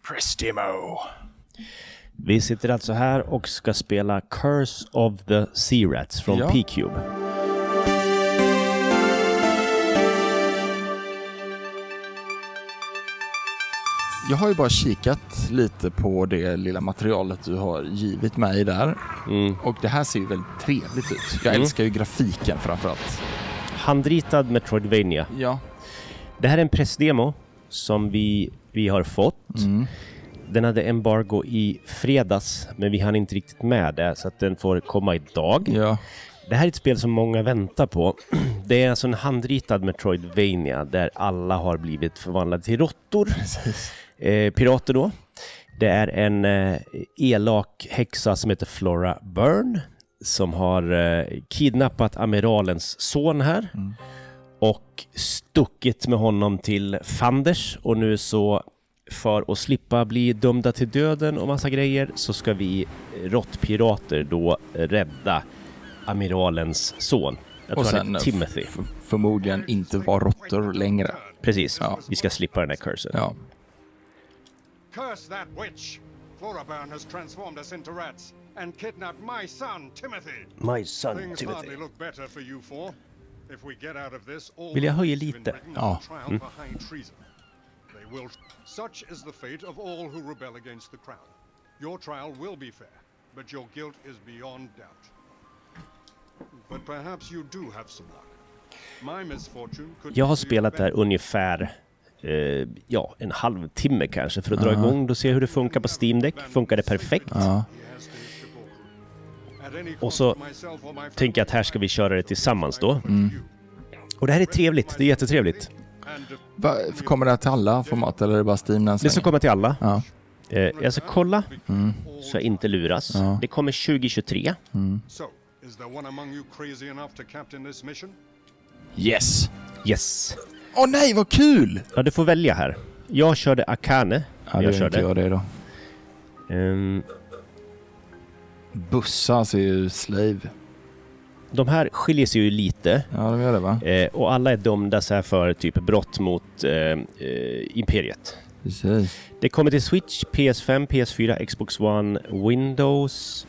Press demo. Vi sitter alltså här och ska spela Curse of the Sea Rats från P-Cube. Jag har ju bara kikat lite på det lilla materialet du har givit mig där. Och det här ser ju väldigt trevligt ut. Jag älskar ju grafiken framförallt. Handritad Metroidvania. Ja. Det här är en pressdemo som vi har fått. Den hade embargo i fredags, men vi hann inte riktigt med det, så att den får komma idag. Ja. Det här är ett spel som många väntar på. Det är alltså en handritad Metroidvania där alla har blivit förvandlade till råttor. Pirater då. Det är en elak häxa som heter Flora Byrne som har kidnappat amiralens son här och stuckit med honom till Fanders, och nu så för att slippa bli dömda till döden och massa grejer så ska vi råttpirater då rädda amiralens son. Jag tror han heter Timothy. Förmodligen inte vara råttor längre. Precis, vi ska slippa den här cursen. Ja. Curse that witch! Flora Byrne has transformed us into rats and kidnapped my son, Timothy. My son, Things Timothy. hardly look better for you four. If we get out of this, all Vill jag höja the lite? Ja. trial for high treason. They will. Such is the fate of all who rebel against the crown. Your trial will be fair, but your guilt is beyond doubt. But perhaps you do have some luck. My misfortune could. Jag har spelat där ungefär en halvtimme kanske för att dra igång och se hur det funkar på Steam Deck. Funkar det perfekt? Och så tänker jag att här ska vi köra det tillsammans då. Och det här är trevligt, det är jättetrevligt. Kommer det till alla format eller är det bara Steam? Det ska komma till alla. Jag ska kolla så jag inte luras. Det kommer 2023. Is there one among you crazy enough to captain this mission? Yes. Yes. Åh nej, vad kul! Ja, du får välja här. Jag körde Akane. Ja, det körde jag det då. Bussa ser ju Slave. De här skiljer sig ju lite. Ja, de gör det va? Och alla är dömda så här för typ brott mot Imperiet. Precis. Det kommer till Switch, PS5, PS4, Xbox One, Windows.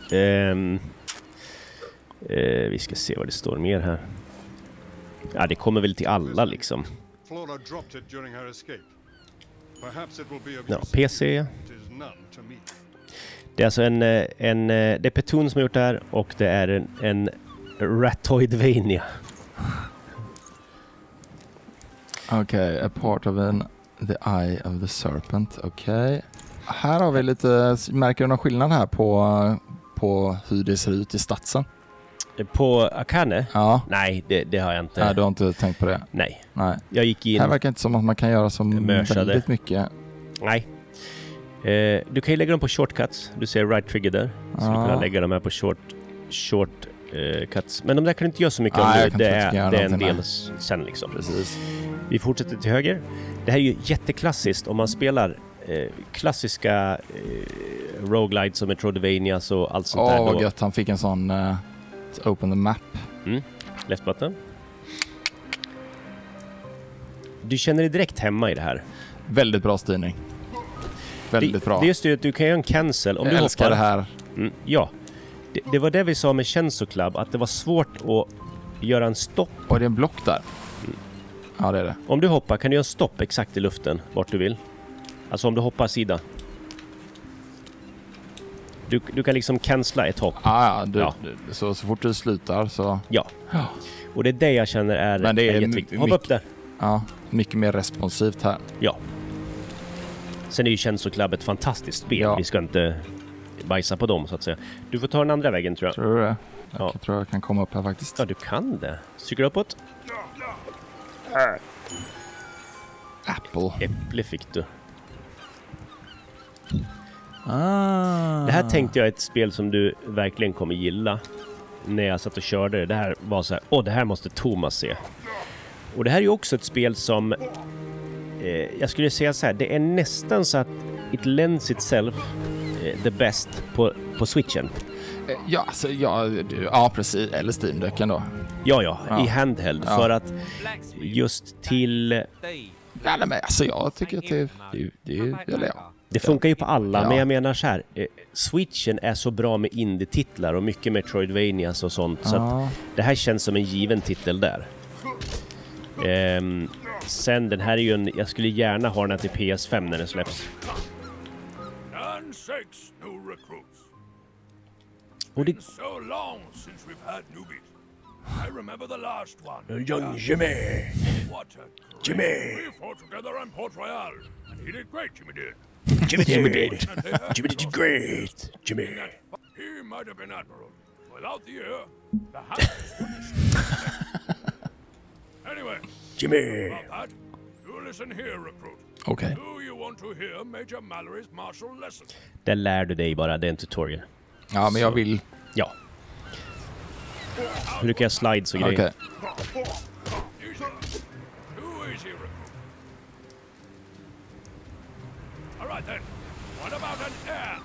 Vi ska se vad det står mer här. Ja, det kommer väl till alla liksom. Flora dropped it during her escape. Perhaps it will be of Ja, use. PC. It is none to me. Det är alltså det är Petun som har gjort det här, och det är en Ratoidvania. Okej, a part of the eye of the serpent. Okej. Här har vi lite, märker du någon skillnad här på hur det ser ut i statsen? På Akane? Ja. Nej, det har jag inte. Nej, du har inte tänkt på det? Nej. Nej. Jag gick in... Här verkar inte som att man kan göra som väldigt mycket. Nej. Du kan ju lägga dem på shortcuts. Du ser right trigger där. Så du kan lägga dem här på shortcuts. Men de där kan du inte göra så mycket om nu. Det är en del sen liksom. Precis. Vi fortsätter till höger. Det här är ju jätteklassiskt om man spelar klassiska roguelites som Metroidvanias och allt sånt där. Vad gött. Han fick en sån open the map. Left button. Du känner dig direkt hemma i det här. Väldigt bra styrning. Väldigt bra. Det är just det att du kan göra en cancel. Om jag du älskar hoppar. det här. Ja. Det var det vi sa med Shenso Club, att det var svårt att göra en stopp. Och det är en block där. Ja, det är det. Om du hoppar kan du göra en stopp exakt i luften, vart du vill. Alltså om du hoppar sida. Du kan liksom cancella ett hopp. Så fort du slutar så... Ja. Och det är det jag känner är jätteviktigt. Hoppa upp där. Ja, mycket mer responsivt här. Ja. Sen är ju Shenso Club ett fantastiskt spel. Ja. Vi ska inte bajsa på dem så att säga. Du får ta den andra vägen tror jag. Tror du det? Jag tror jag kan komma upp här faktiskt. Ja, du kan det. Stryker uppåt. Apple. Äpple fick du. Det här tänkte jag är ett spel som du verkligen kommer gilla. När jag satt och körde det. Det här var så här, det här måste Thomas se. Och det här är ju också ett spel som jag skulle säga så här, det är nästan så att it lends itself the best på Switchen. Ja, precis. Eller Steam Decken då. Ja, i handheld. För att just till... Nej, men alltså jag tycker att det är Det funkar ju på alla, men jag menar så här. Switchen är så bra med indie-titlar och mycket Metroidvanias och sånt. Så att det här känns som en given titel där. Sen den här är ju jag skulle gärna ha den här till PS5 när den släpps. Och det... So long since we've had newbies. I remember the last one. Young Jimmy. What a Jimmy. We fought together in Port Royal, and he did great, Jimmy did. Jimmy did. Jimmy did great. Jimmy. He might have been admiral. Without the ear, the hands wouldn't. Anyway, Jimmy. about that, you listen here, recruit. Okej. Do you want to hear Major Mallory's martial lesson? Där lär du dig bara, det är en tutorial. Ja, men jag vill... Ja. Hur kan jag slides och grejer? Okej. Easy. Too easy, recruit. All right then. What about an air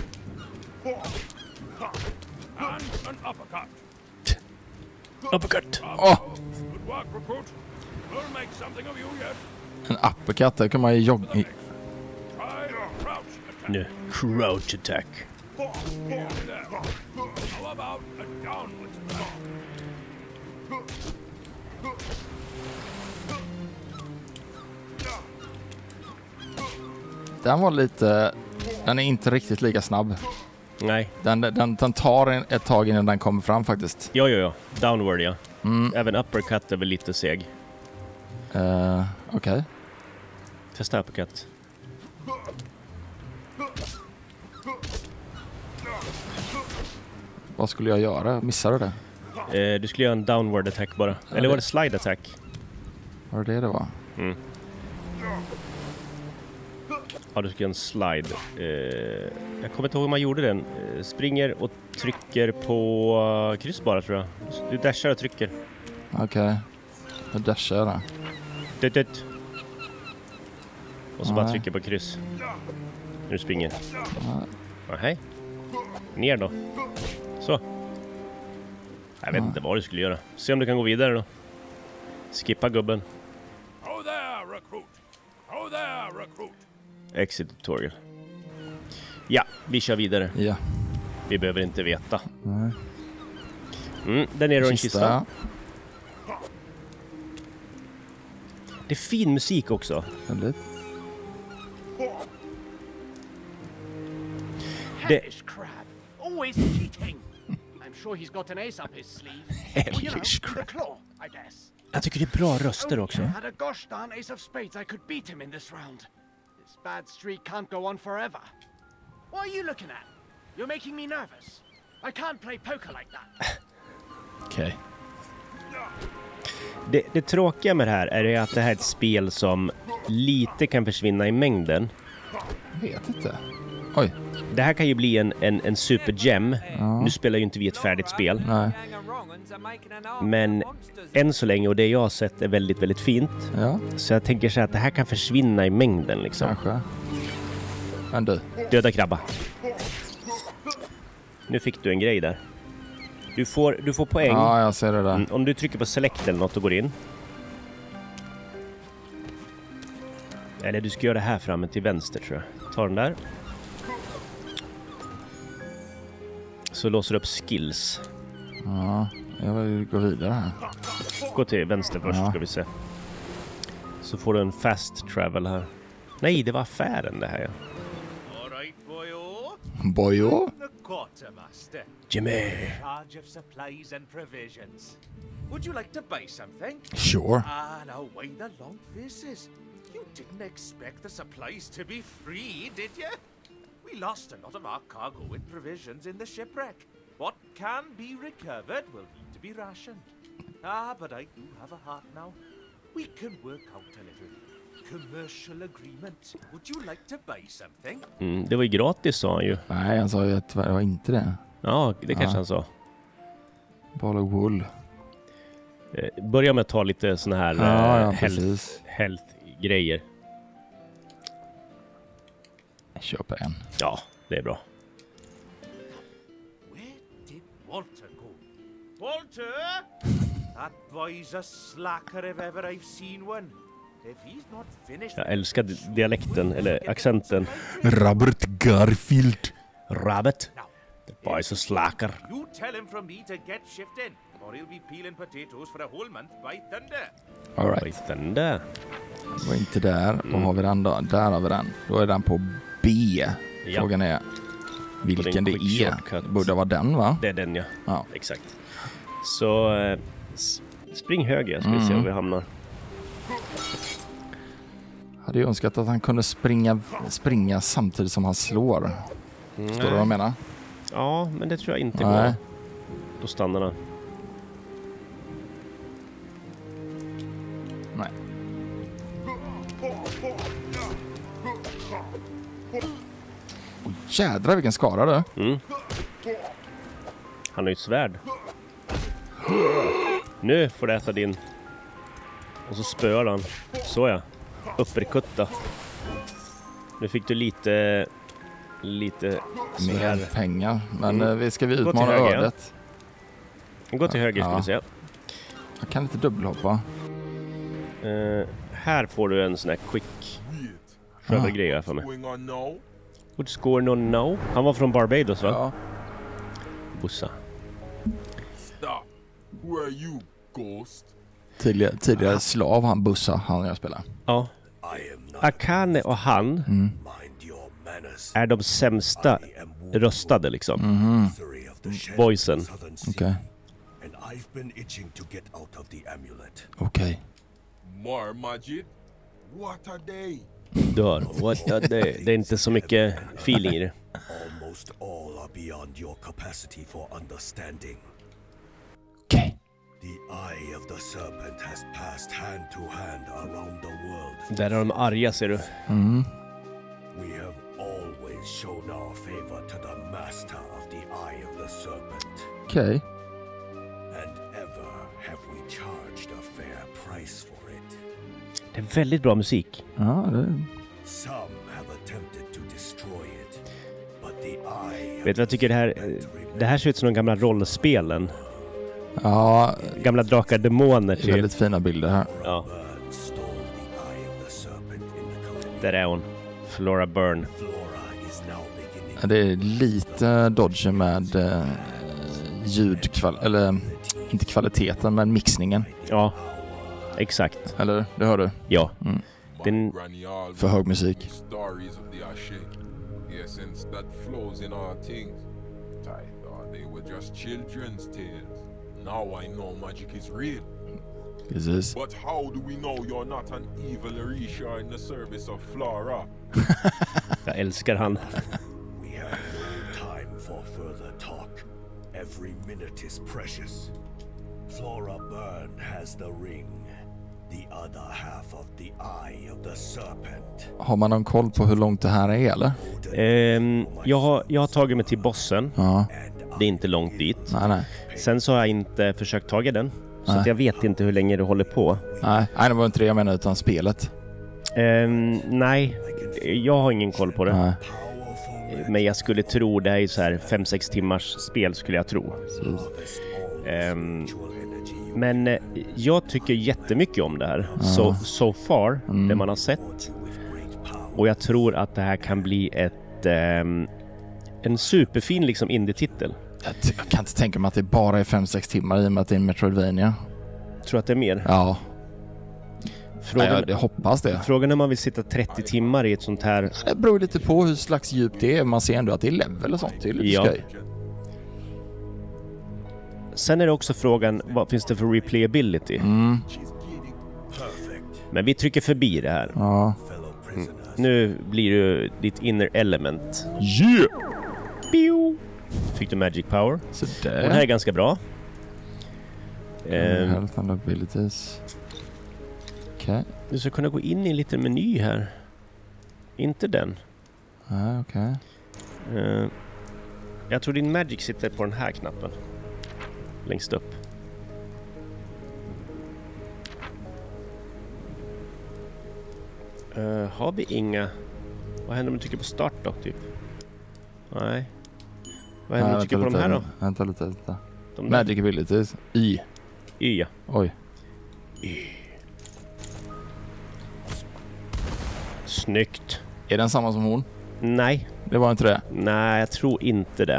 attack? And an uppercut. Uppercut. Good work, recruit. We'll make something of you yet. En uppercut, där kan man ju jogga... Try a crouch attack. Nu. Crouch attack. There. How about a downward attack? Den var lite... Den är inte riktigt lika snabb. Nej. Den tar ett tag innan den kommer fram faktiskt. Ja. Downward, ja. Även uppercut är väl lite seg. Okej. Testa uppercut. Vad skulle jag göra? Missade du det? Du skulle göra en downward attack bara. Eller var det slide attack? Var det var? Ja, du skulle göra en slide. Jag kommer inte ihåg hur man gjorde den. Springer och trycker på kryss bara, tror jag. Du dashar och trycker. Okej. Jag dashar där. Dut. Och så bara trycker på kryss. När du springer. Hej. Ner då. Så. Jag vet inte vad du skulle göra. Se om du kan gå vidare då. Skippa gubben. Oh there, recruit. Oh there, recruit. Exit tutorial. Ja, vi kör vidare. Ja. Vi behöver inte veta. Nej. Där nere är en kista. Det är fin musik också. Väldigt. Hellish crab, always cheating. I'm sure he's got an ace up his sleeve. Hellish the claw, I guess. Jag tycker det är bra röster också. Had a gosh darn ace of spades, I could beat him in this round. This bad streak can't go on forever. What are you looking at? You're making me nervous. I can't play poker like that. Okej. Det tråkiga med det här är att det här är ett spel som lite kan försvinna i mängden. Jag vet inte. Oj. Det här kan ju bli en supergem. Nu spelar ju inte vi ett färdigt spel. Nej. Men än så länge, och det jag har sett är väldigt, väldigt fint. Ja. Så jag tänker så att det här kan försvinna i mängden liksom. Kanske. Men du. Döda krabba. Nu fick du en grej där. Du får poäng. Ja, jag ser det där. Om du trycker på select eller något och går in. Eller du ska göra det här framme till vänster, tror jag. Ta den där. Så låser du upp skills. Ja, jag vill gå vidare här. Gå till vänster först, ska vi se. Så får du en fast travel här. Nej, det var affären det här, ja. All right, boyo. Bojo? The quartermaster. Jimmy. Charge of supplies and provisions. Would you like to buy something? Sure. Ah, now why the long faces? You didn't expect the supplies to be free, did you? We lost a lot of our cargo and provisions in the shipwreck. What can be recovered will need to be rationed. Ah, but I do have a heart now. We can work out a little commercial agreement. Would you like to buy something? Det var ju gratis, sa han ju. Nej, han sa ju att det var inte det. Ja, det kanske han sa. Ball of wool. Börja med att ta lite såna här health-grejer. Jag köper en. Ja, det är bra. Where did Walter go? Walter! That boy's a slacker if ever I've seen one. If he's not finished, Jag älskar dialekten, eller accenten. Robert Garfield. Rabbit. The boys are slacker. you tell him from me to get shifting, or he'll be peeling potatoes for a whole month by thunder. All right. Right, den där. Det var inte där. Då har vi den då. Där har vi den. Då är den på B. Ja. Frågan är vilken det quick är. shortcut. Det borde vara den, va? Det är den, ja. Ja. Exakt. Så spring höger, ska vi se om vi hamnar. Hade ju önskat att han kunde springa samtidigt som han slår. Förstår du vad jag menar? Ja, men det tror jag inte Nej. går. Då stannar han. Nej. Åh, jädrar vilken skara du. Mm. Han har ju ett svärd. Nu får du äta din. Och så spöar han. Så ja. Upperkutta. Nu fick du lite så Mer här. pengar. Men vi ska Gå till utmana höger, ja. ödet. Gå till höger ska Ja. vi se. Jag kan inte dubbelhoppa. Här får du en sån här quick grej här för mig. Going on now? What's going on now? Han var från Barbados, va? Ja. Bussa. Stop. Who are you, ghost? Tidigare slav han bussa han jag spelar. Ja. Akane och han är de sämsta röstade liksom. Voicen. Okej. Okej. More magic? What are they? Dör. What are they? Det är inte så mycket feeling i det. Almost all are beyond your capacity for understanding. Okej. The eye of the serpent has passed hand to hand around the world. Där är de arga, ser du. Mm. We have always shown our favor to the master of the eye of the serpent. Okej. And ever have we charged a fair price for it. Det är väldigt bra musik. Ja, det... Some have attempted to destroy it, but the eye. Vet du vad jag tycker det här ser ut som de gamla rollspelen. Ja, Gamla drakar demoner det är typ. väldigt fina bilder här. Ja, Burn stole the eye of the serpent in the colony. där är hon. Flora Byrne. Flora is now beginning. Det är lite dodgy med eller inte kvaliteten men mixningen. Ja, exakt. Eller det hör du. Ja. Mm. Den, Granny all För hög musik. stories of the Ashe. The essence that flows in all things. They were just children's tales. Now I know magic is real. Precis. But how do we know you're not an evil Orisha in the service of Flora? jag älskar han. We have no time for further talk. Every minute is precious. Flora Byrne has the ring. The other half of the eye of the serpent. Har man någon koll på hur långt det här är eller? Jag har tagit mig till bossen. Ja. Det är inte långt dit. Nej. Sen så har jag inte försökt taga den. Så Nej. att jag vet inte hur länge du håller på. Nej, det var inte det jag menar utan spelet. Nej, jag har ingen koll på det. Nej. Men jag skulle tro det är så här 5-6 timmars spel skulle jag tro. Men jag tycker jättemycket om det här. So far, det man har sett. Och jag tror att det här kan bli en superfin liksom indie-titel. Jag kan inte tänka mig att det bara är 5-6 timmar i och med att det är en Metroidvania. Tror att det är mer? Ja. Frågan, Jag hoppas det. frågan är om man vill sitta 30 timmar i ett sånt här... Det beror lite på hur slags djup det är. Man ser ändå att det är level och sånt. Det är lite skoj. Sen är det också frågan, vad finns det för replayability? Men vi trycker förbi det här. Ja. Nu blir du ditt inner element. Yeah! Pew! Fick du magic power. Så Och det här är ganska bra. Health and abilities. Okej. Du ska kunna gå in i en liten meny här. Inte den. Ja, okej. Jag tror din magic sitter på den här knappen. Längst upp. Har vi inga... Vad händer om du trycker på start då, typ? Nej. Vad händer om du trycker på de här då? Vänta lite. De där? Magic abilities. Y. Ja. Oj. Snyggt. Är den samma som hon? Nej. Det var inte det? Nej, jag tror inte det.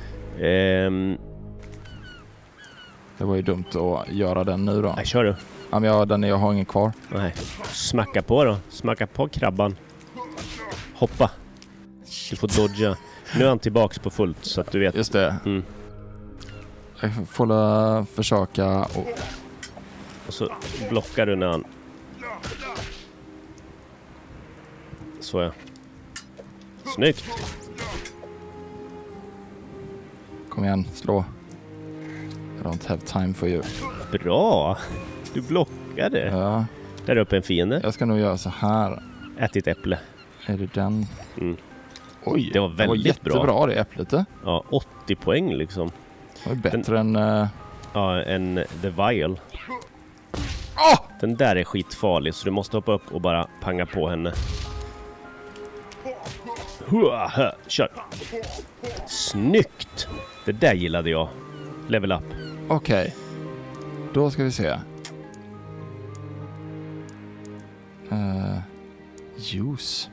Det var ju dumt att göra den nu då. Nej, kör du. Ja, men jag har ingen kvar. Nej. Smacka på då. Smacka på krabban. Hoppa. Du får dodga. Nu är han tillbaks på fullt så att du vet. Just det. Mm. Jag får försöka och så blockar du när han... Så ja. Snyggt. Kom igen, slå. I don't have time for you. Bra. Du blockade. Ja. Där uppe en fiende. Jag ska nog göra så här. Ät ditt äpple. Är det den? Mm. Oj, det var väldigt bra. Jättebra det äpplet. Ja, 80 poäng liksom. Det var bättre än... Ja, än The Vial. Den där är skitfarlig så du måste hoppa upp och bara panga på henne. Kör. Snyggt. Det där gillade jag. Level up. Okej. Då ska vi se. Juice.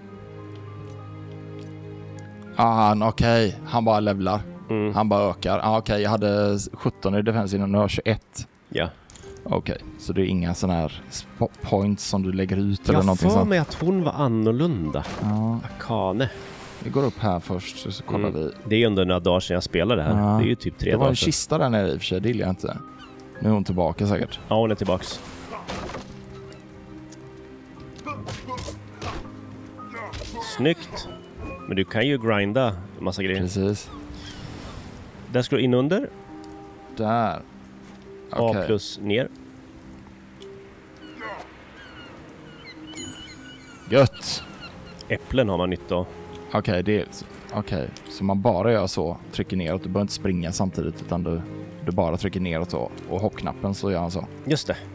Okej. Han bara levlar. Han bara ökar. Okej, jag hade 17 i defense innan, nu har jag 21. Ja. Okej, så det är inga sådana här points som du lägger ut eller någonting sånt? Jag får sånt. mig att hon var annorlunda. Ja. Akane. Vi går upp här först så kollar vi. Det är ju under några dagar sedan jag spelade här. Ja. Det är ju typ 3 dagar. Det var en kista där nere i och för sig, det gillar jag inte. Nu är hon tillbaka säkert. Ja, hon är tillbaks. Snyggt. Men du kan ju grinda en massa grejer. Precis. Där ska du in under. Där. A plus ner. Gött. Äpplen har man nytta av. Okej, så man bara gör så, trycker neråt, du behöver inte springa samtidigt utan du bara trycker neråt och hoppknappen så gör han så. Just det.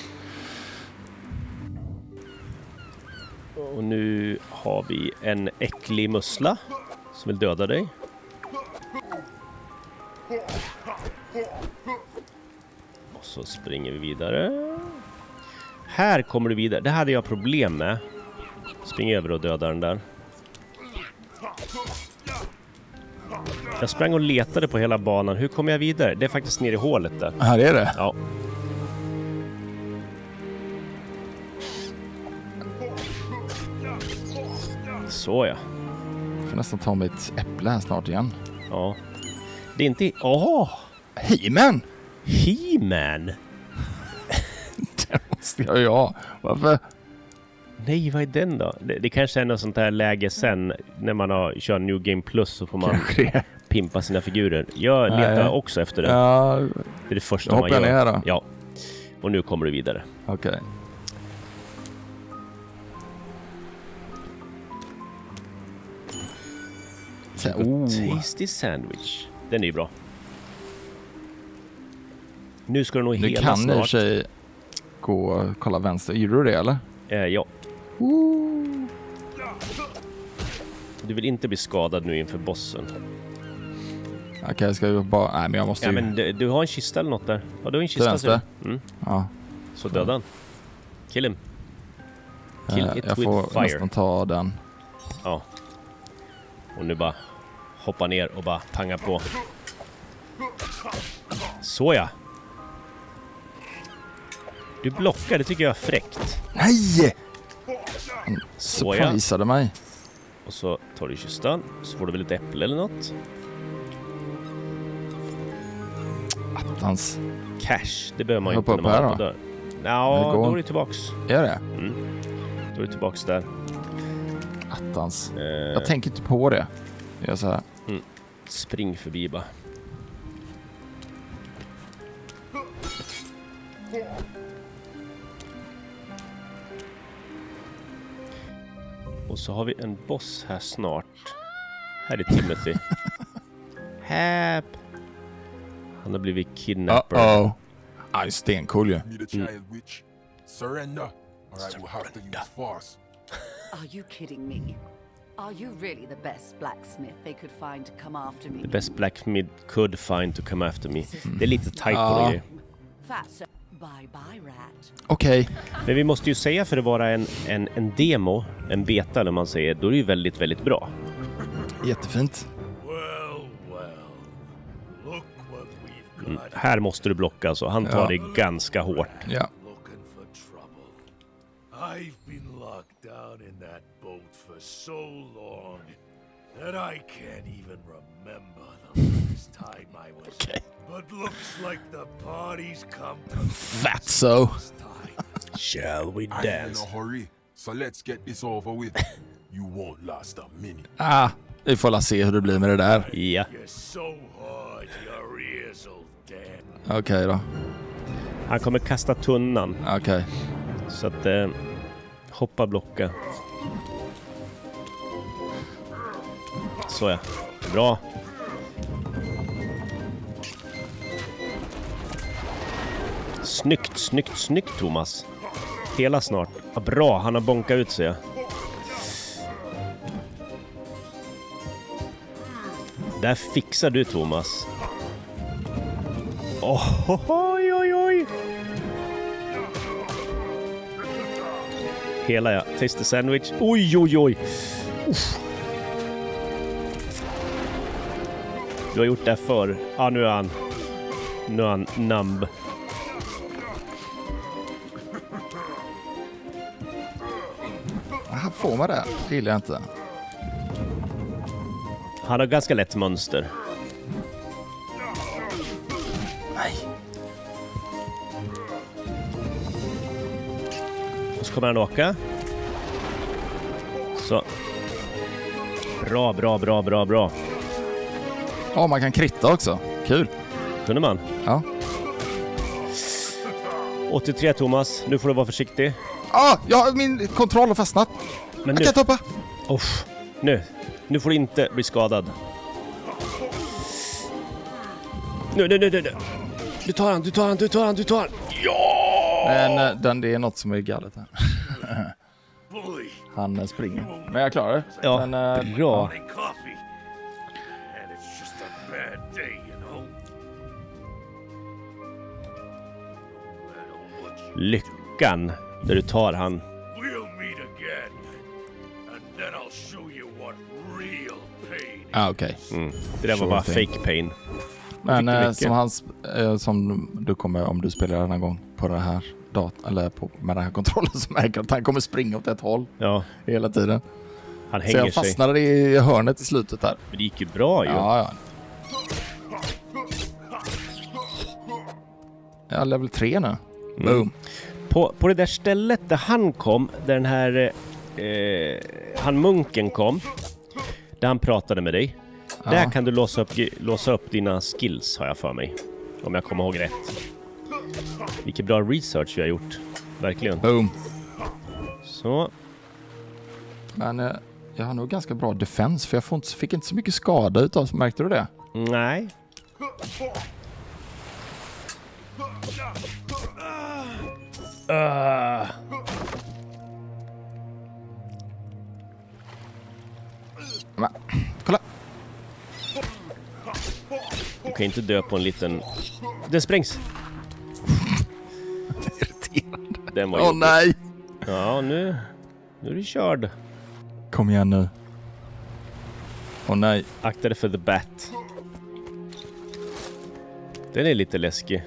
Och nu har vi en äcklig mussla som vill döda dig. Och så springer vi vidare. Här kommer du vidare. Det hade jag problem med. Spring över och döda den där. Jag sprang och letade på hela banan. Hur kommer jag vidare? Det är faktiskt ner i hålet där. Här är det? Ja. Så ja. Jag får nästan ta mitt äpple här snart igen. Ja. Det är inte... He-Man! He-Man? Det måste jag ju ha. Varför? Nej, vad är den då? Det kanske är något sånt här läge sen när man kör New Game Plus så får man pimpa sina figurer. Jag letar också efter det. Ja, det är det första man gör. Ner då. Ja. Och nu kommer du vidare. Okej. Tasty sandwich. Den är ju bra. Nu ska du nog hela kan snart. Du kan i och för sig gå och kolla vänster. Gjorde du det eller? Ja. Du vill inte bli skadad nu inför bossen. Okej, ska vi bara... Nej, men jag måste ju... men du har en kista eller något där. Ja, du har en kista. Ja. Så döda han. Kill him. Kill it jag with får fire. nästan ta den. Ja. Och nu bara hoppa ner och bara panga på. Så ja. Du blockar, det tycker jag är fräckt. Nej! Så ja. Surprisade mig. Och så tar du kistan. Så får du väl ett äpple eller något. Attans. Cash, det behöver man ju inte när man är på dörr. Ja, då är du tillbaks. Är det? Då är du tillbaks där. Attans. Jag tänker inte på det. Jag gör så här. Spring förbi bara. Och så har vi en boss här snart. Här är Timothy. Häp! Han har blivit kidnappad. Aj, stencool ju. Need a child witch. Surrender. Alright, we'll have to use force. Are you kidding me? Are you really the best blacksmith they could find to come after me? The best blacksmith could find to come after me. Det är lite tight på det. Bye-bye, rat. Okej. Men vi måste ju säga, för att vara en demo, en beta eller man säger, då är det ju väldigt, väldigt bra. Jättefint. Look what we've got. Här måste du blocka alltså. Han tar det ganska hårt. Ja. Looking for trouble. I've been locked down in that boat for so long that I can't even remember the last time I was. But looks like the party's come to Fat so. this time. Shall we I'm in a hurry, so let's get this over with. You won't last a minute. Vi får la se hur det blir med det där. Ja. You're so hard, your ears will dead. Okej då. Han kommer kasta tunnan. Okej. Så att hoppa, blocka. Så ja. Bra. Snyggt, snyggt, snyggt Thomas. Hela snart. Ja, bra, han har bonkat ut sig. Där fixar du Thomas. Oj, oj, oj. Hela ja. Taste the sandwich. Oj, oj, oj. Uff. Du har gjort det förr. Ja, nu är han numb. Här får man det. Det gillar jag inte. Han har ganska lätt mönster. Nej. Och så kommer han åka. Så. Bra, bra, bra, bra, bra. Ja, man kan kritta också. Kul. Kunde man? Ja. 83 Thomas, nu får du vara försiktig. Ja, min kontroll har fastnat. Men Jag kan toppa. Nu får du inte bli skadad. Nu. Du tar han. Ja! Men det är något som är galet här. Han springer. Men jag klarar det. Ja, Men, bra. Coffee. And it's just a bad day, you know. No matter what you Lyckan där du tar han. We'll meet again. And then I'll show you what real pain is. okej. Det där var Sure bara thing. fake pain. Men som du kommer, om du spelar den här gång på det här eller med den här kontrollen, så märker att han kommer springa åt ett håll Ja, hela tiden. han Så hänger jag sig. fastnade i hörnet i slutet där. Men det gick ju bra ju. Ja. Jag är level 3 nu. Boom. På det där stället där han kom, där den här han munken kom, där han pratade med dig. Ja. Där kan du låsa upp dina skills, har jag för mig. Om jag kommer ihåg rätt. Vilken bra research vi har gjort. Verkligen. Boom. Så. Men jag har nog ganska bra defense, för jag fick inte så mycket skada utav. Märkte du det? Nej. Men, kolla. Du kan inte dö på en liten... Det sprängs. Irriterande. Den var Åh jobbig. nej. Ja, nu är du körd. Kom igen nu. Åh nej. Akta dig för the bat. Den är lite läskig.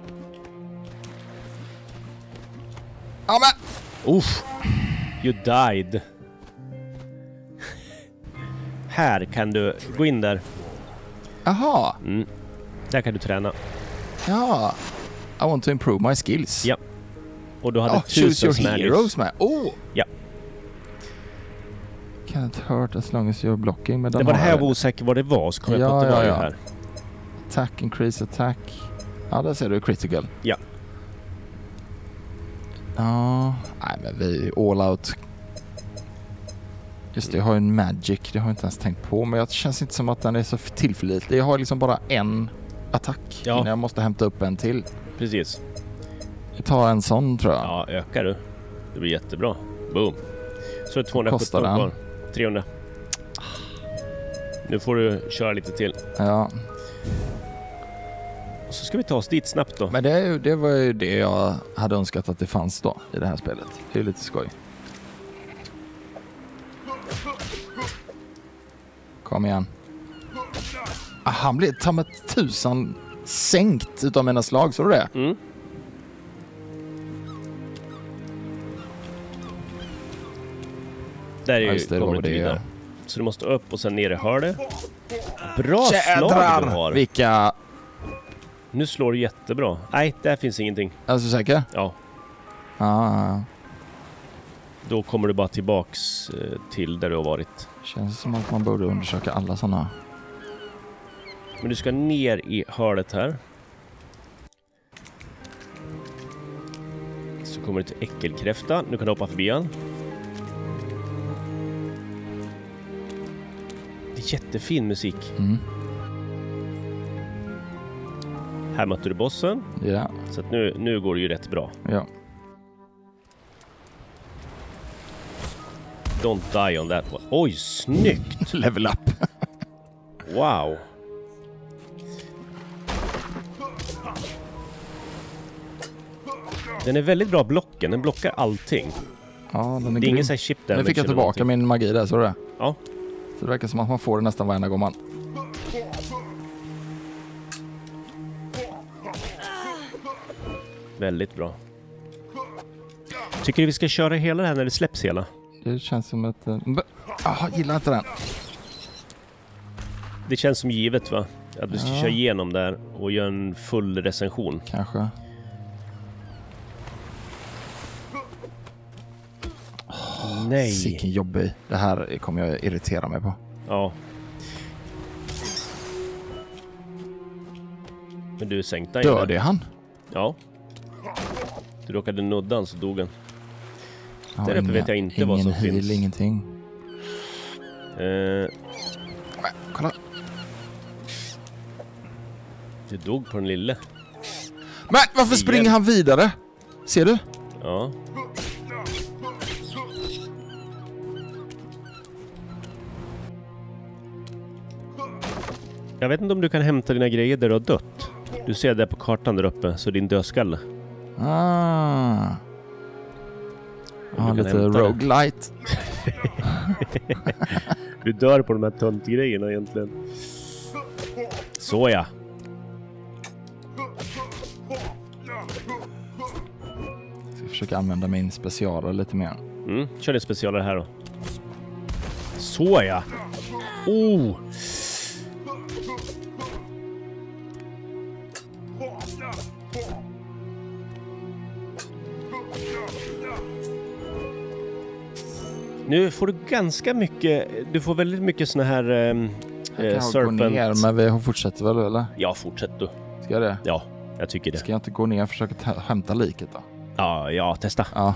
Ja men. Uff. You died. Här kan du gå in där. Aha. Där kan du träna. Ja. I want to improve my skills. Ja. Och du hade Choose 1000 your såna här heroes nyss. med. Oh. Ja. Can't hurt as long as you're blocking. Men Det var det här jag var osäker vad det var, så kom jag på att det var ju här. Attack, increase attack. Ja, där ser du critical. Ja. Ja, nej men vi är all out. Just det, jag har ju en magic. Det har jag inte ens tänkt på. Men det känns inte som att den är så tillförlitlig. Jag har liksom bara en attack innan jag måste hämta upp en till. Precis. Jag tar en sån tror jag. Ja, ökar du. Det blir jättebra. Boom. Så är det 217 Kostar den? kvar. 300. Nu får du köra lite till. Ja. Så ska vi ta oss dit snabbt då. Men det var ju det jag hade önskat att det fanns då i det här spelet. Det är lite skoj. Kom igen. Han blev ta med 1000 sänkt utav mina slag, så du det? Mm. Där är ju, kommer du inte vidare. Så du måste upp och sen ner i hörde. Bra slag du har. Vilka... Nu slår du jättebra. Nej, där finns ingenting. Är du säker? Ja. Då kommer du bara tillbaks till där du har varit. Känns som att man borde undersöka alla sådana. Men du ska ner i hörnet här. Så kommer du till äckelkräfta. Nu kan du hoppa förbi han. Det är jättefin musik. Mm. Här mötte du bossen. Ja. Så att nu går det ju rätt bra. Ja. Don't die on that one. Oj, snyggt! Level up. Wow. Den är väldigt bra blocken. Den blockar allting. Ja, den är det är ingen sån här chip damage. Nu fick jag tillbaka min magi där, så det? Ja. Så det verkar som att man får det nästan varenda gång man... Väldigt bra. Tycker du vi ska köra hela det här när det släpps hela? Det känns som ett... gillar inte den. Det känns som givet, va? Att du ska köra igenom där och göra en full recension. Kanske. Nej. Sicken jobbig. Det här kommer jag irritera mig på. Ja. Men du sänkte han. Dödade han? Ja. Du råkade nudda han så dog han. Där uppe vet jag inte vad som finns. Ingenting. Kolla. Du dog på den lille. Men varför springer han vidare? Ser du? Ja. Jag vet inte om du kan hämta dina grejer där du har dött. Du ser det på kartan där uppe, så din dödskalle. Lite roguelite. Du dör på de här töntgrejerna egentligen. Så ja. Ska försöka använda min specialare lite mer. Kör din specialare här då. Så ja. Oh! Nu får du ganska mycket, du får väldigt mycket såna här serpent. Gå ner, men vi fortsätter väl, eller? Ja, fortsätt du. Ska jag det? Ja, jag tycker det. Ska jag inte gå ner och försöka hämta liket då? Ja, testa. Ja.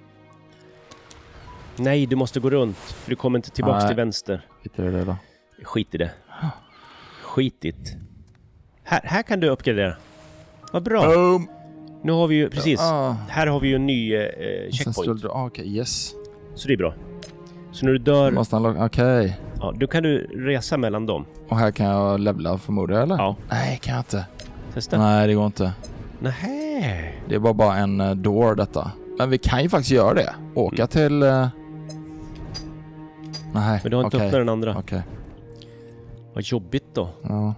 Nej, du måste gå runt, för du kommer inte tillbaka till vänster. Skit i det då. Skit i det. Skitigt. Här kan du uppgradera. Vad bra. Nu har vi ju, precis. Här har vi ju en ny checkpoint. Okej, yes. Så det är bra. Så när du dör... Okej. Ja, då kan du resa mellan dem. Och här kan jag levla förmodligen, eller? Ja. Nej, kan jag inte. Testa. Nej, det går inte. Nej. Det är bara en door detta. Men vi kan ju faktiskt göra det. Åka till... Nej, men du har inte öppnat den andra. Okej. Vad jobbigt då. Ja.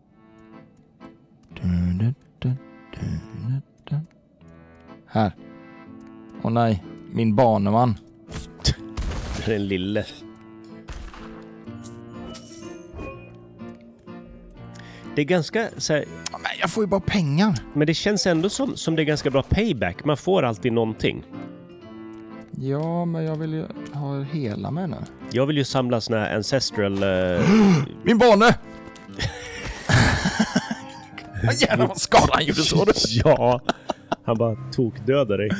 Här. Åh nej, min baneman. Det är en lille. Det är ganska så här... Men jag får ju bara pengar. Men det känns ändå som det är ganska bra payback. Man får alltid någonting. Ja, men jag vill ju ha hela med nu. Jag vill ju samla såna här ancestral... Min bane! Jävlar vad skada han gjorde, så du? Ja, han bara tokdödade dig.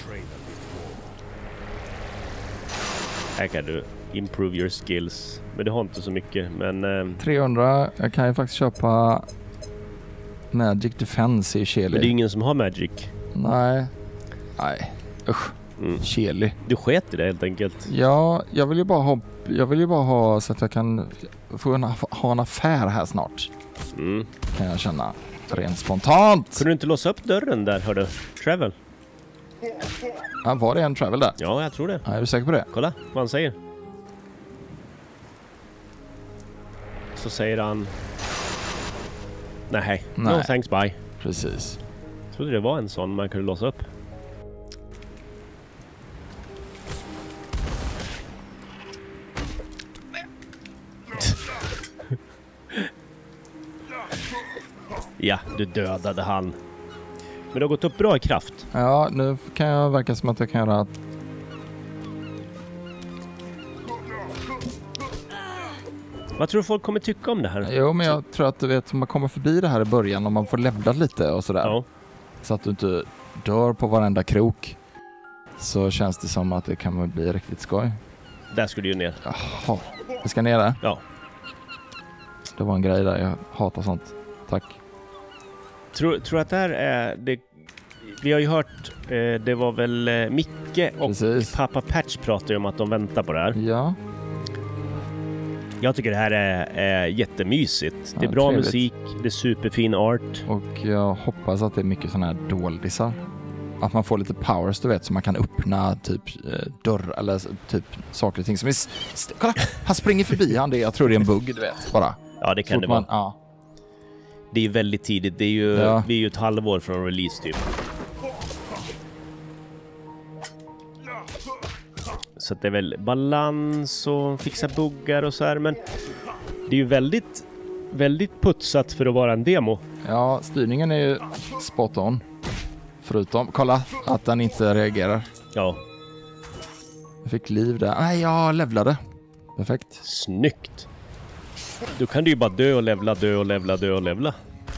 Här kan du improve your skills. Men det har inte så mycket, men... 300, jag kan ju faktiskt köpa Magic Defense i Cheli. Men det är ingen som har Magic. Nej, usch. Cheli. Du sket i det helt enkelt. Ja, jag vill ju bara ha jag vill ju bara ha så att jag kan ha en affär här snart. Kan jag känna rent spontant. Kunde du inte låsa upp dörren där, hörde Travel? Ja, var det en Travel där? Ja, jag tror det. Ja, är du säker på det? Kolla vad han säger. Så säger han... Nej. No thanks, bye. Precis. Jag trodde det var en sån man kunde låsa upp. Ja, du dödade han. Men det har gått upp bra i kraft. Ja, nu kan jag verka som att jag kan göra... Vad tror du folk kommer tycka om det här? Jo, men jag tror att du vet, man kommer förbi det här i början och man får levla lite och sådär. Ja. Så att du inte dör på varenda krok. Så känns det som att det kan bli riktigt skoj. Där skulle du ner. Jaha, vi ska ner där? Ja. Det var en grej där, jag hatar sånt. Tack. Tror att det här är... Det, vi har ju hört, det var väl Micke och Precis. Pappa Patch pratade om att de väntar på det här. Ja. Jag tycker det här är jättemysigt. Det är bra trevligt. musik, det är superfin art. Och jag hoppas att det är mycket sådana här doldisar. Att man får lite powers, du vet, så man kan öppna typ dörr eller typ saker och ting som är... Kolla, han springer förbi han, det jag tror det är en bugg, du vet, bara. Ja, det kan det vara. Ja. Det är väldigt tidigt. Det är ju, vi är ju ett halvår från release typ. Så att det är väl balans och fixa buggar och så här. Men det är ju väldigt, väldigt putsat för att vara en demo. Ja, styrningen är ju spot on. Förutom, kolla, att den inte reagerar. Ja. Jag fick liv där. Nej, jag levlade. Perfekt. Snyggt. Då kan du ju bara dö och levla, dö och levla, dö och levla.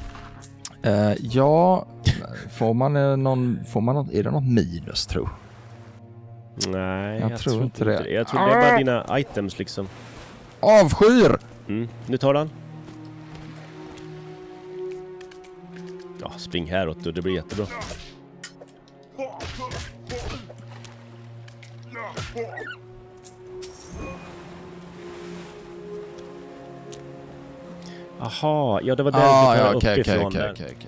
Ja, får man någon, är det något minus, tro? Nej, jag tror inte det. Jag tror det är bara dina items liksom. Avskyr! Nu tar den. Ja, spring häråt och det blir jättebra. Aha, ja det var där du tar uppifrån där. Okej.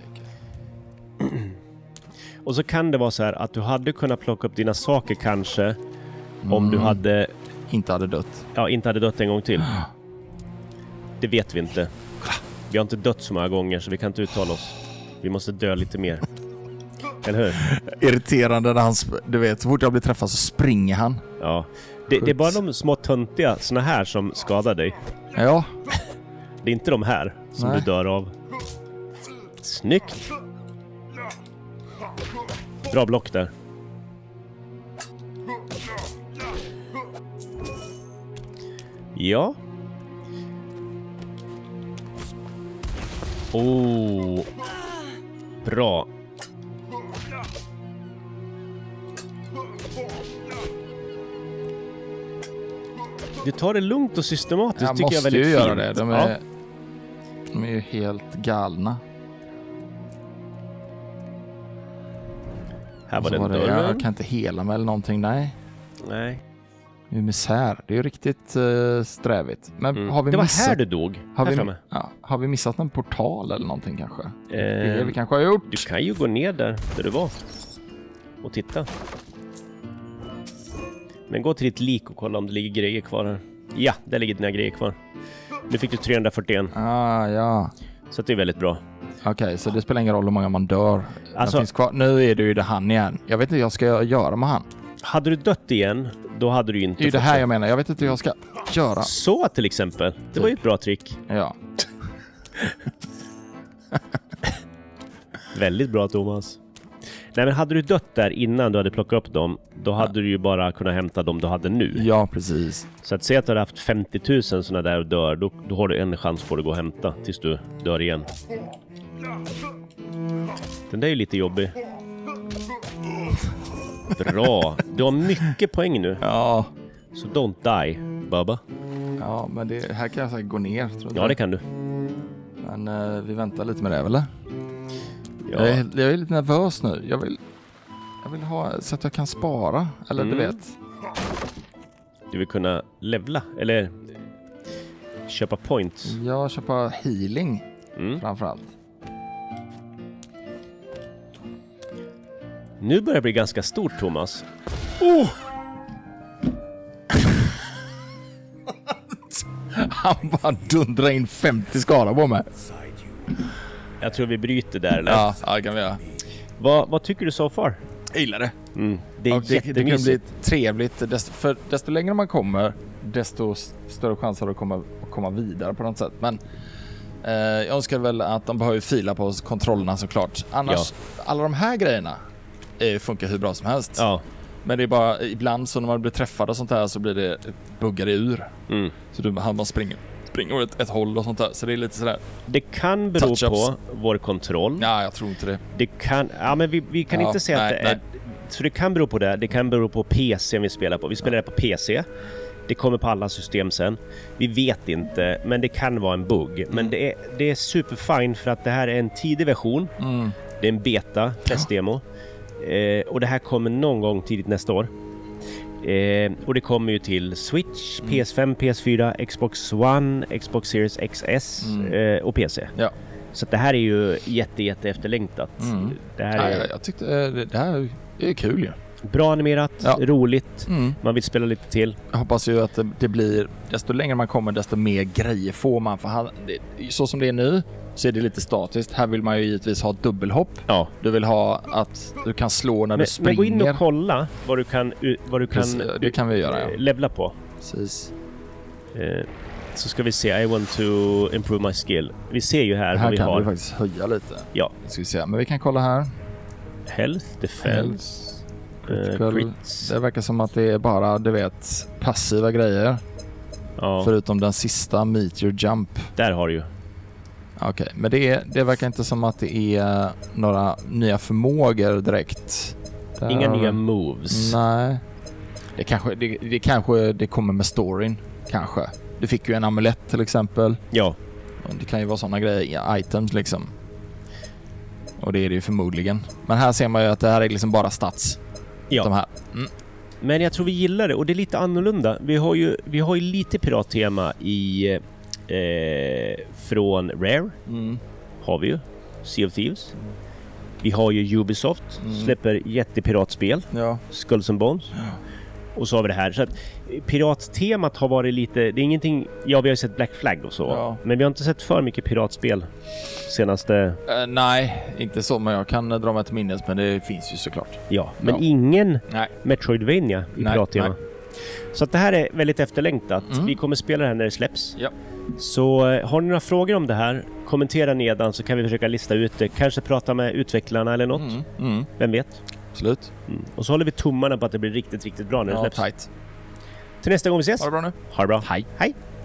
Och så kan det vara så här att du hade kunnat plocka upp dina saker kanske om du hade... Inte hade dött. Ja, inte hade dött en gång till. Det vet vi inte. Vi har inte dött så många gånger så vi kan inte uttala oss. Vi måste dö lite mer. Eller hur? Irriterande när han, du vet, så fort jag blir träffad så springer han. Ja. Det är bara de små töntiga såna här som skadar dig. Ja. Det är inte de här som du dör av. Snyggt. Bra block där. Ja. Oh. Bra. Du tar det lugnt och systematiskt tycker jag väldigt fint. Jag måste ju göra det. De är ju helt galna. Här var den dörren. Jag kan inte hela mig eller någonting, nej. Nej. Det är misär. Det är ju riktigt strävigt. Men har vi det var missat... här du dog. Har vi missat en portal eller någonting kanske? Det vi kanske har gjort. Du kan ju gå ner där du var. Och titta. Men gå till ditt lik och kolla om det ligger grejer kvar här. Ja, där ligger dina grejer kvar. Nu fick du 341. Ja. Så det är väldigt bra. Okej, så det spelar ingen roll hur många man dör. Alltså, finns kvar. Nu är det ju det han igen. Jag vet inte hur jag ska göra med han. Hade du dött igen, då hade du inte det är ju det här jag menar. Jag vet inte hur jag ska göra. Så till exempel. Det var ju ett bra trick. Ja. Väldigt bra, Thomas. Nej, men hade du dött där innan du hade plockat upp dem, då hade du ju bara kunnat hämta dem du hade nu. Ja, precis. Så att säga att du hade haft 50 000 sådana där och dör, då har du en chans på att gå och hämta tills du dör igen. Den där är ju lite jobbig. Bra. Du har mycket poäng nu. Ja. Så don't die, Bubba. Ja, men det här kan jag säkert gå ner. Tror ja, det kan du. Men vi väntar lite med det, eller? Ja. Jag är lite nervös nu. Jag vill ha så att jag kan spara. Eller du vet. Du vill kunna levla, eller köpa points. Jag köper healing framförallt. Nu börjar det bli ganska stort, Thomas. Han bara dundrar in 50 skala på mig. Jag tror vi bryter där, eller? Ja, det kan vi göra. Vad tycker du so far? Jag gillar det. Det är Och det kan bli jättemysigt. trevligt. Desto längre man kommer, desto större chanser att komma vidare på något sätt. Men jag önskar väl att de behöver fila på kontrollerna såklart. Annars, alla de här grejerna funkar hur bra som helst. Ja. Men det är bara ibland så när man blir träffad och sånt här så blir det buggar ur. Så man springer åt ett håll och sånt där. Så det är lite sådär. Det kan bero på vår kontroll. Ja, jag tror inte det. Det kan, men vi kan inte säga att det är... Så det kan bero på det. Det kan bero på PC vi spelar på. Vi spelar det på PC. Det kommer på alla system sen. Vi vet inte, men det kan vara en bugg. Men det är superfine för att det här är en tidig version. Det är en beta, testdemo. Och det här kommer någon gång tidigt nästa år. Och det kommer ju till Switch, PS5, PS4, Xbox One, Xbox Series XS och PC. Ja. Så det här är ju jätte efterlängtat. Det här är... Jag tyckte det här är kul ju. Bra animerat, roligt. Man vill spela lite till. Jag hoppas ju att det blir, desto längre man kommer desto mer grejer får man. För så som det är nu så är det lite statiskt. Här vill man ju givetvis ha dubbelhopp. Ja. Du vill ha att du kan slå när du springer. Men gå in och kolla vad du kan det kan vi göra, levla på. Precis. Så ska vi se. I want to improve my skill. Vi ser ju här vad vi har. Här kan vi faktiskt höja lite. Ja. Ska vi se. Men vi kan kolla här. Health, defense. Crits. Det verkar som att det är bara, du vet, passiva grejer. Ja. Förutom den sista Meteor Jump. Där har du ju. Okej, men det verkar inte som att det är några nya förmågor direkt. Inga nya moves. Nej. Det kanske kommer med storyn. Kanske. Du fick ju en amulett till exempel. Ja. Det kan ju vara sådana grejer, items liksom. Och det är det ju förmodligen. Men här ser man ju att det här är liksom bara stats. Ja. De här. Men jag tror vi gillar det och det är lite annorlunda. Vi har ju lite pirattema i från Rare. Har vi ju. Sea of Thieves. Vi har ju Ubisoft. Släpper jättepiratspel. Ja. Skulls and Bones. Ja. Och så har vi det här. Så att pirattemat har varit lite... Det är ingenting... Ja, vi har ju sett Black Flag och så. Ja. Men vi har inte sett för mycket piratspel senaste... Nej, inte så. Men jag kan dra mig till minnes. Men det finns ju såklart. Ja, men ingen Metroidvania i pirattema. Så att det här är väldigt efterlängtat. Vi kommer spela det här när det släpps. Ja. Så har ni några frågor om det här, kommentera nedan så kan vi försöka lista ut det. Kanske prata med utvecklarna eller något. Vem vet? Absolut. Och så håller vi tummarna på att det blir riktigt bra när det släpps. Tight. Till nästa gång vi ses. Ha det bra nu. Ha det bra. Hej. Hej.